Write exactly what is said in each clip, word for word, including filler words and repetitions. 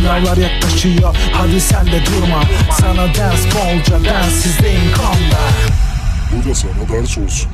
Sınavlar yaklaşıyor, hadi sen de durma. Sana ders bolca, densizliğin kanla. Bu da sana ders olsun.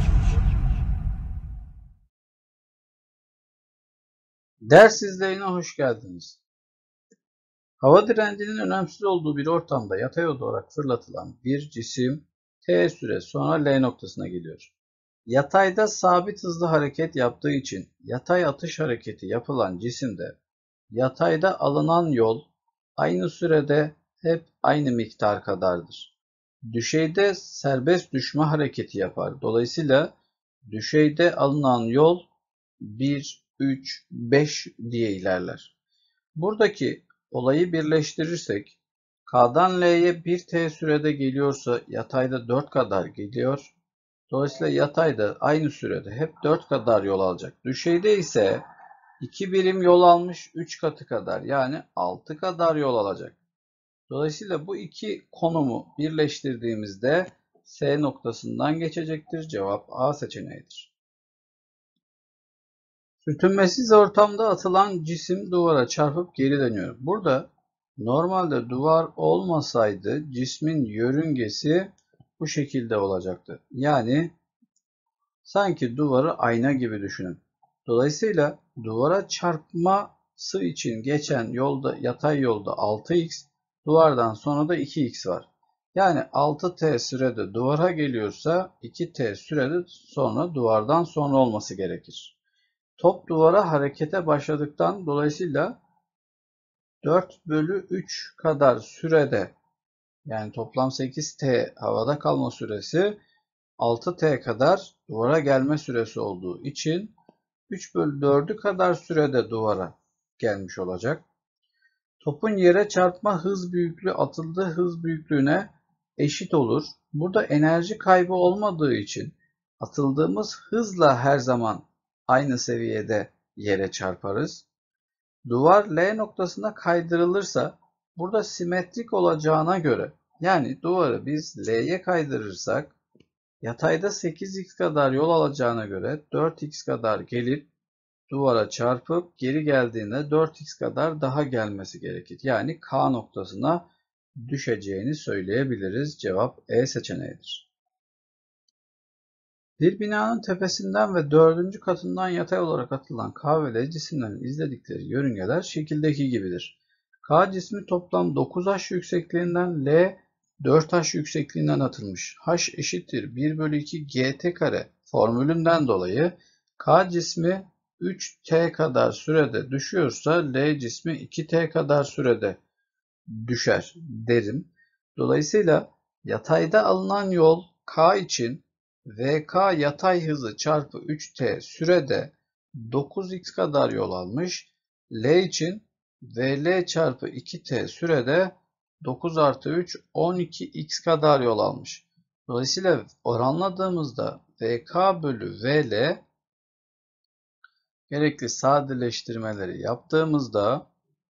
Ders izleyine hoş geldiniz. Hava direncinin önemsiz olduğu bir ortamda yatay olarak fırlatılan bir cisim t süre sonra L noktasına geliyor. Yatayda sabit hızlı hareket yaptığı için yatay atış hareketi yapılan cisimde yatayda alınan yol aynı sürede hep aynı miktar kadardır. Düşeyde serbest düşme hareketi yapar. Dolayısıyla düşeyde alınan yol bir, üç, beş diye ilerler. Buradaki olayı birleştirirsek K'dan L'ye bir t sürede geliyorsa yatayda dört kadar geliyor. Dolayısıyla yatayda aynı sürede hep dört kadar yol alacak. Düşeyde ise iki birim yol almış üç katı kadar, yani altı kadar yol alacak. Dolayısıyla bu iki konumu birleştirdiğimizde S noktasından geçecektir. Cevap A seçeneğidir. Sürtünmesiz ortamda atılan cisim duvara çarpıp geri dönüyor. Burada normalde duvar olmasaydı cismin yörüngesi bu şekilde olacaktı. Yani sanki duvarı ayna gibi düşünün. Dolayısıyla duvara çarpması için geçen yolda, yatay yolda altı x, duvardan sonra da iki x var. Yani altı t sürede duvara geliyorsa iki t sürede sonra duvardan sonra olması gerekir. Top duvara harekete başladıktan dolayısıyla dört bölü üç kadar sürede, yani toplam sekiz t havada kalma süresi altı t kadar duvara gelme süresi olduğu için üç bölü dördü kadar sürede duvara gelmiş olacak. Topun yere çarpma hız büyüklüğü atıldığı hız büyüklüğüne eşit olur. Burada enerji kaybı olmadığı için atıldığımız hızla her zaman aynı seviyede yere çarparız. Duvar L noktasına kaydırılırsa burada simetrik olacağına göre, yani duvarı biz L'ye kaydırırsak yatayda sekiz x kadar yol alacağına göre dört x kadar gelip duvara çarpıp geri geldiğinde dört x kadar daha gelmesi gerekir. Yani K noktasına düşeceğini söyleyebiliriz. Cevap E seçeneğidir. Bir binanın tepesinden ve dördüncü katından yatay olarak atılan K ve L cisimlerin izledikleri yörüngeler şekildeki gibidir. K cismi toplam dokuz h yüksekliğinden, L dört h yüksekliğinden atılmış. H eşittir bir bölü iki gt kare formülünden dolayı K cismi üç t kadar sürede düşüyorsa L cismi iki t kadar sürede düşer derim. Dolayısıyla yatayda alınan yol K için V K yatay hızı çarpı üç t sürede dokuz x kadar yol almış. L için V L çarpı iki t sürede dokuz artı üç on iki x kadar yol almış. Dolayısıyla oranladığımızda V K bölü V L gerekli sadeleştirmeleri yaptığımızda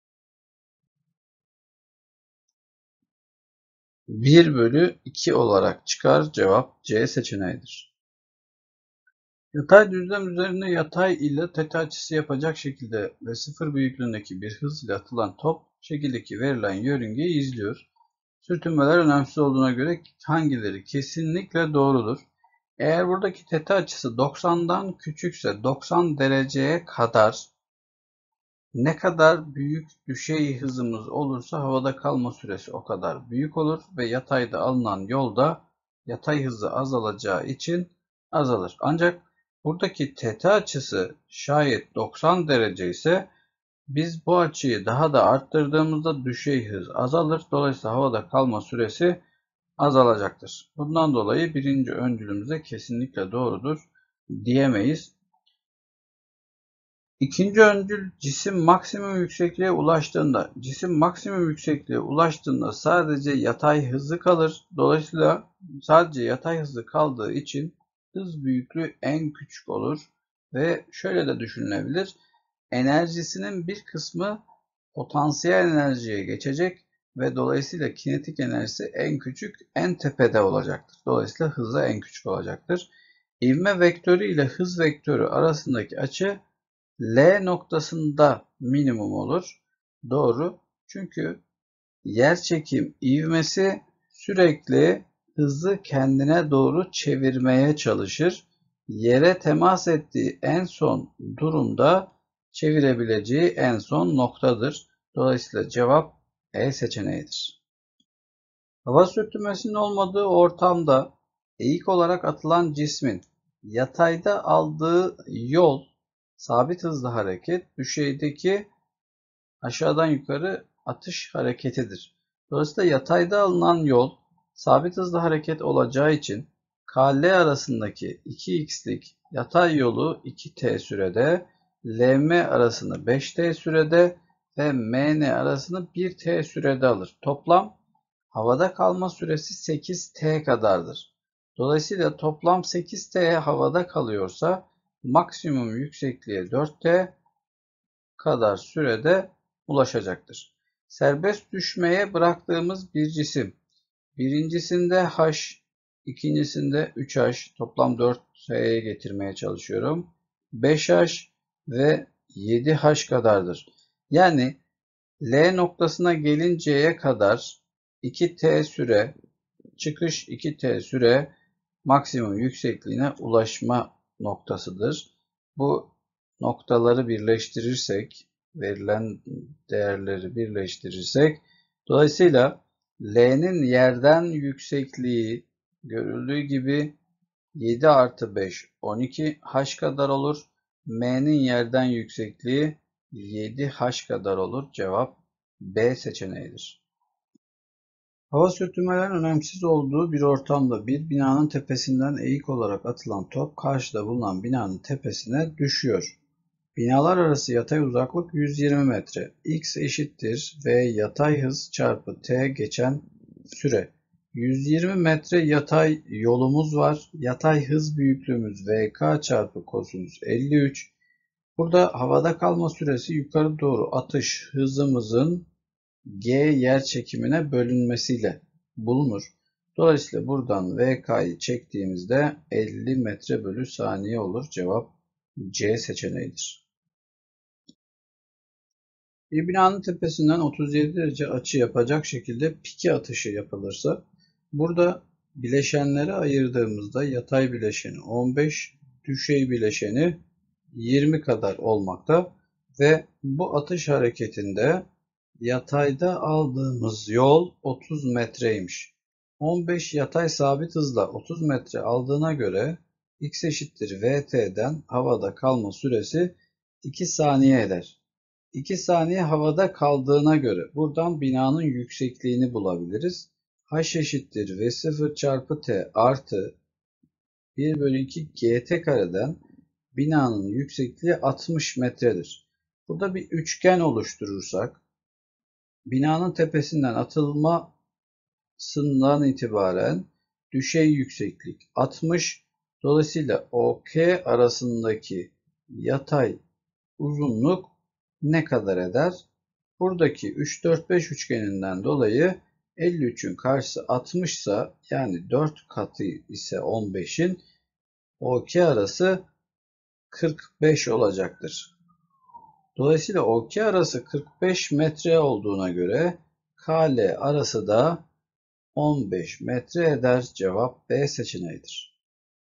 bir bölü iki olarak çıkar. Cevap C seçeneğidir. Yatay düzlem üzerinde yatay ile tepe açısı yapacak şekilde ve sıfır büyüklüğündeki bir hız ile atılan top şekildeki verilen yörüngeyi izliyor. Sürtünmeler önemsiz olduğuna göre hangileri kesinlikle doğrudur? Eğer buradaki tepe açısı doksandan küçükse doksan dereceye kadar ne kadar büyük düşey hızımız olursa havada kalma süresi o kadar büyük olur ve yatayda alınan yolda yatay hızı azalacağı için azalır. Ancak buradaki θ açısı şayet doksan derece ise biz bu açıyı daha da arttırdığımızda düşey hız azalır. Dolayısıyla havada kalma süresi azalacaktır. Bundan dolayı birinci öncülümüze kesinlikle doğrudur diyemeyiz. İkinci öncül cisim maksimum yüksekliğe ulaştığında, cisim maksimum yüksekliğe ulaştığında sadece yatay hızı kalır. Dolayısıyla sadece yatay hızı kaldığı için hız büyüklüğü en küçük olur. Ve şöyle de düşünülebilir. Enerjisinin bir kısmı potansiyel enerjiye geçecek ve dolayısıyla kinetik enerjisi en küçük, en tepede olacaktır. Dolayısıyla hızı en küçük olacaktır. İvme vektörü ile hız vektörü arasındaki açı L noktasında minimum olur. Doğru. Çünkü yerçekim ivmesi sürekli hızı kendine doğru çevirmeye çalışır. Yere temas ettiği en son durumda çevirebileceği en son noktadır. Dolayısıyla cevap E seçeneğidir. Hava sürtünmesinin olmadığı ortamda eğik olarak atılan cismin yatayda aldığı yol sabit hızlı hareket, düşeydeki aşağıdan yukarı atış hareketidir. Dolayısıyla yatayda alınan yol sabit hızlı hareket olacağı için K L arasındaki iki x'lik yatay yolu iki t sürede, L M arasını beş t sürede ve M N arasını bir t sürede alır. Toplam havada kalma süresi sekiz t kadardır. Dolayısıyla toplam sekiz t havada kalıyorsa maksimum yüksekliğe dört t kadar sürede ulaşacaktır. Serbest düşmeye bıraktığımız bir cisim. Birincisinde H, ikincisinde üç H, toplam dört T'ye getirmeye çalışıyorum. beş H ve yedi H kadardır. Yani L noktasına gelinceye kadar iki t süre, çıkış iki t süre maksimum yüksekliğine ulaşma noktasıdır. Bu noktaları birleştirirsek, verilen değerleri birleştirirsek, dolayısıyla L'nin yerden yüksekliği görüldüğü gibi yedi artı beş, on iki H kadar olur. M'nin yerden yüksekliği yedi H kadar olur. Cevap B seçeneğidir. Hava sürtünmelerinin önemsiz olduğu bir ortamda bir binanın tepesinden eğik olarak atılan top karşıda bulunan binanın tepesine düşüyor. Binalar arası yatay uzaklık yüz yirmi metre. X eşittir V yatay hız çarpı T geçen süre. yüz yirmi metre yatay yolumuz var. Yatay hız büyüklüğümüz V K çarpı kosinüs elli üç. Burada havada kalma süresi yukarı doğru atış hızımızın G yerçekimine bölünmesiyle bulunur. Dolayısıyla buradan V K'yı çektiğimizde elli metre bölü saniye olur. Cevap C seçeneğidir. Bir binanın tepesinden otuz yedi derece açı yapacak şekilde pike atışı yapılırsa, burada bileşenleri ayırdığımızda yatay bileşeni on beş, düşey bileşeni yirmi kadar olmakta ve bu atış hareketinde yatayda aldığımız yol otuz metreymiş. on beş yatay sabit hızla otuz metre aldığına göre X eşittir V T'den havada kalma süresi iki saniye eder. iki saniye havada kaldığına göre buradan binanın yüksekliğini bulabiliriz. H eşittir V sıfır çarpı T artı bir bölü iki G T kareden binanın yüksekliği altmış metredir. Burada bir üçgen oluşturursak, binanın tepesinden atılmasından itibaren düşey yükseklik altmış, dolayısıyla O K arasındaki yatay uzunluk ne kadar eder? Buradaki üç dört beş üçgeninden dolayı elli üçün karşısı altmış ise, yani dört katı ise on beşin, O K arası kırk beş olacaktır. Dolayısıyla O K arası kırk beş metre olduğuna göre K L arası da on beş metre eder. Cevap B seçeneğidir.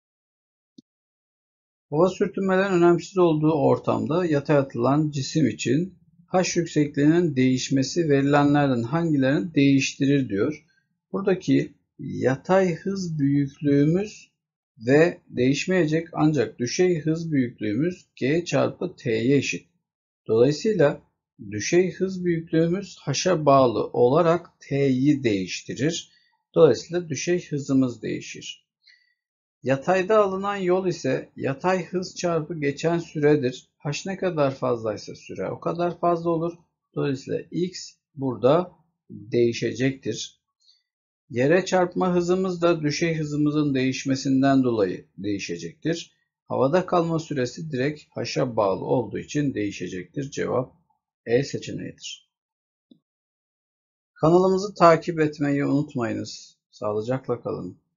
Hava sürtünmelerinin önemsiz olduğu ortamda yatay atılan cisim için H yüksekliğinin değişmesi verilenlerden hangilerini değiştirir diyor. Buradaki yatay hız büyüklüğümüz ve değişmeyecek ancak düşey hız büyüklüğümüz G çarpı T'ye eşit. Dolayısıyla düşey hız büyüklüğümüz H'a bağlı olarak T'yi değiştirir. Dolayısıyla düşey hızımız değişir. Yatayda alınan yol ise yatay hız çarpı geçen süredir. H ne kadar fazlaysa süre o kadar fazla olur. Dolayısıyla X burada değişecektir. Yere çarpma hızımız da düşey hızımızın değişmesinden dolayı değişecektir. Havada kalma süresi direkt H'a bağlı olduğu için değişecektir. Cevap E seçeneğidir. Kanalımızı takip etmeyi unutmayınız. Sağlıcakla kalın.